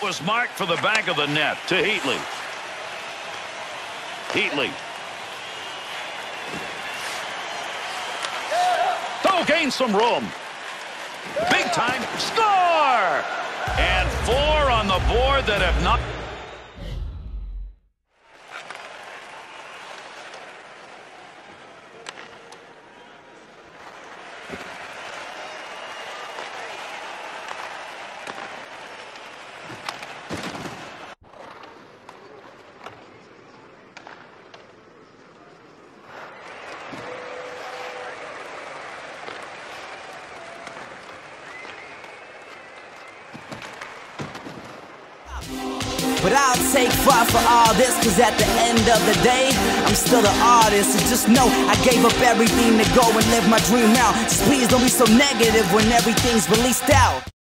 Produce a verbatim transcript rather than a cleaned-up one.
was marked for the back of the net to Heatley. Heatley. Oh, gain some room. Big time score! And four on the board that have not... But I'll take five for all this, cause at the end of the day, I'm still the artist. And just know I gave up everything to go and live my dream out. Just please don't be so negative when everything's released out.